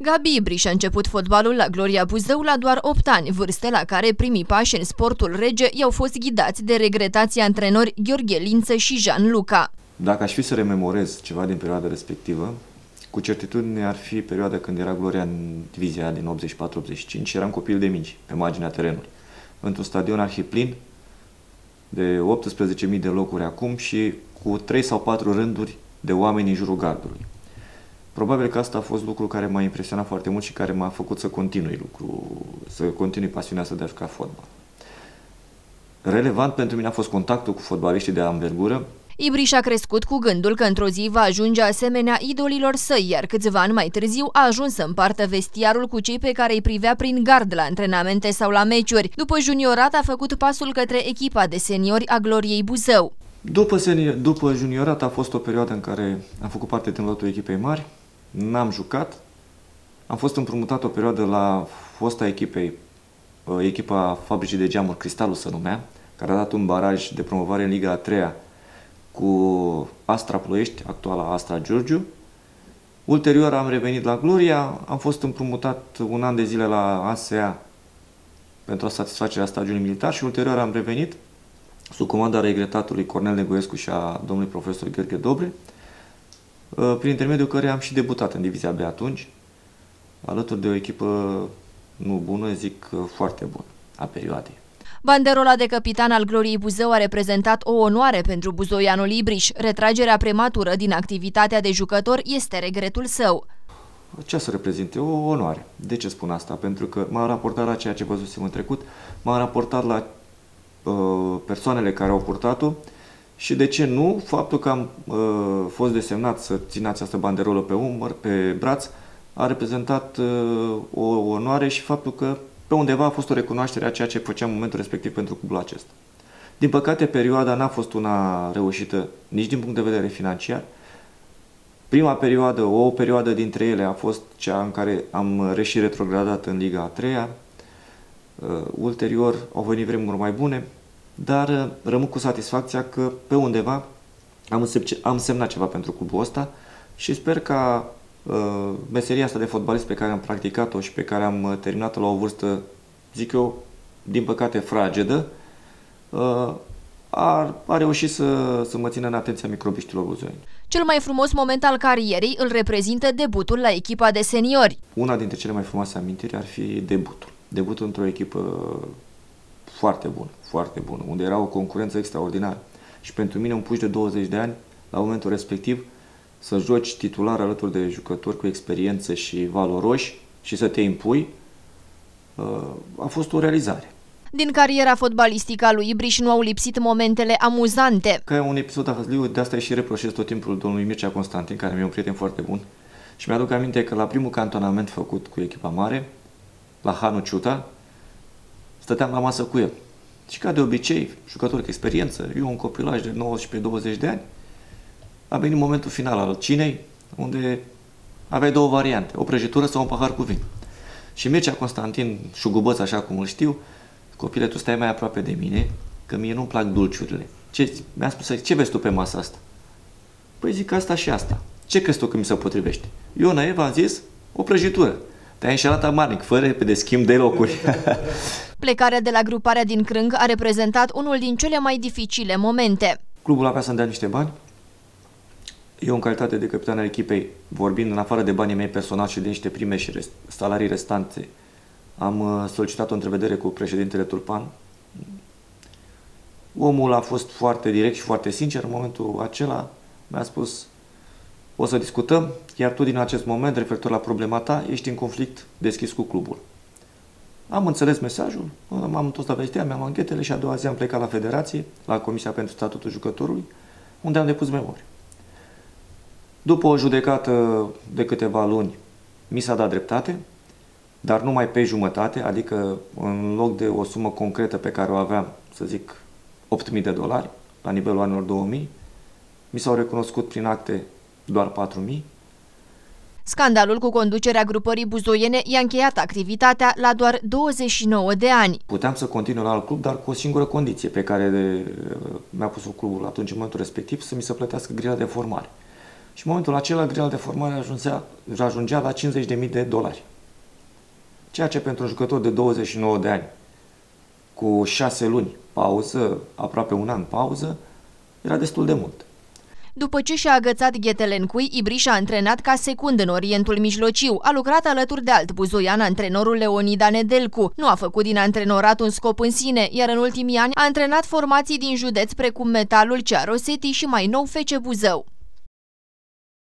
Gabi Ibriș a început fotbalul la Gloria Buzău la doar 8 ani, vârstă la care primii pași în sportul rege i-au fost ghidați de regretații antrenori Gheorghe Lință și Jean Luca. Dacă aș fi să rememorez ceva din perioada respectivă, cu certitudine ar fi perioada când era Gloria în divizia din 84-85 și eram copil de mici, pe marginea terenului, într-un stadion arhiplin de 18.000 de locuri acum și cu 3 sau 4 rânduri de oameni în jurul gardului. Probabil că asta a fost lucru care m-a impresionat foarte mult și care m-a făcut să continui pasiunea asta de a juca fotbal. Relevant pentru mine a fost contactul cu fotbaliștii de anvergură. Ibriș a crescut cu gândul că într-o zi va ajunge asemenea idolilor săi, iar câțiva ani mai târziu a ajuns să împartă vestiarul cu cei pe care îi privea prin gard la antrenamente sau la meciuri. După juniorat a făcut pasul către echipa de seniori a Gloriei Buzău. După juniorat a fost o perioadă în care am făcut parte din lotul echipei mari, n-am jucat, am fost împrumutat o perioadă la fosta echipa Fabricii de Geamuri, Cristalul se numea, care a dat un baraj de promovare în Liga a 3-a cu Astra Ploiești, actuala Astra Giurgiu. Ulterior am revenit la Gloria, am fost împrumutat un an de zile la ASEA pentru satisfacerea stagiului militar și ulterior am revenit sub comanda regretatului Cornel Negoescu și a domnului profesor Gheorghe Dobre, prin intermediul căreia am și debutat în divizia B atunci, alături de o echipă nu bună, zic foarte bună, a perioadei. Banderola de capitan al Gloriei Buzău a reprezentat o onoare pentru buzoianul Ibriș. Retragerea prematură din activitatea de jucător este regretul său. Ce să reprezinte? O onoare. De ce spun asta? Pentru că m-am raportat la ceea ce văzusem în trecut, m-am raportat la persoanele care au purtat-o și de ce nu, faptul că am fost desemnat să țin această banderolă pe braț a reprezentat o onoare și faptul că pe undeva a fost o recunoaștere a ceea ce făceam în momentul respectiv pentru clubul acesta. Din păcate, perioada n-a fost una reușită nici din punct de vedere financiar. Prima perioadă, o perioadă dintre ele a fost cea în care am și retrogradat în Liga a 3-a. Ulterior au venit vremuri mai bune, dar rămân cu satisfacția că pe undeva am semnat ceva pentru clubul ăsta și sper ca meseria asta de fotbalist pe care am practicat-o și pe care am terminat-o la o vârstă, zic eu, din păcate fragedă, a reușit să mă țină în atenția microbiștilor buzoieni. Cel mai frumos moment al carierei îl reprezintă debutul la echipa de seniori. Una dintre cele mai frumoase amintiri ar fi debutul. Debutul într-o echipă foarte bună, unde era o concurență extraordinară. Și pentru mine un puș de 20 de ani, la momentul respectiv, să joci titular alături de jucători cu experiență și valoroși și să te impui, a fost o realizare. Din cariera fotbalistică a lui Ibriș nu au lipsit momentele amuzante. Ca un episod ahăzliu, de asta și reproșez tot timpul domnului Mircea Constantin, care mi-e un prieten foarte bun. Și mi-aduc aminte că la primul cantonament făcut cu echipa mare, la Hanu Ciuta, stăteam la masă cu el. Și ca de obicei, jucători cu experiență, eu un copilaj de 19-20 de ani, a venit momentul final al cinei, unde aveai două variante, o prăjitură sau un pahar cu vin. Și Mircea Constantin, șugubăț așa cum îl știu, copile, tu stai mai aproape de mine, că mie nu-mi plac dulciurile. Mi-a spus, ce vezi tu pe masa asta? Păi zic asta și asta. Ce crezi tu că mi se potrivește? Eu, naiv, am zis, o prăjitură. Te-ai înșelat amarnic, fără de schimb de locuri. Plecarea de la gruparea din Crâng a reprezentat unul din cele mai dificile momente. Clubul avea să-mi dea niște bani. Eu, în calitate de capitan al echipei, vorbind în afară de banii mei personali și de niște prime și salarii restante, am solicitat o întrevedere cu președintele Turpan. Omul a fost foarte direct și foarte sincer. În momentul acela mi-a spus, o să discutăm, iar tu din acest moment, referitor la problema ta, ești în conflict deschis cu clubul. Am înțeles mesajul, m-am întors la vestea, mi-am anchetele și a doua zi am plecat la federație, la Comisia pentru Statutul Jucătorului, unde am depus memorie. După o judecată de câteva luni, mi s-a dat dreptate, dar numai pe jumătate, adică în loc de o sumă concretă pe care o aveam, să zic, $8.000, la nivelul anilor 2000, mi s-au recunoscut prin acte doar 4.000. Scandalul cu conducerea grupării buzoiene i-a încheiat activitatea la doar 29 de ani. Puteam să continui la alt club, dar cu o singură condiție pe care mi-a pus-o clubul atunci în momentul respectiv, să mi se plătească grila de formare. Și în momentul acela grila de formare ajungea la $50.000. Ceea ce pentru un jucător de 29 de ani, cu 6 luni pauză, aproape un an pauză, era destul de mult. După ce și-a agățat ghetele în cui, Ibriș a antrenat ca secund în Orientul Mijlociu. A lucrat alături de alt buzoian, antrenorul Leonida Nedelcu. Nu a făcut din antrenorat un scop în sine, iar în ultimii ani a antrenat formații din județ precum Metalul, Cea Rosetti și mai nou FC Buzău.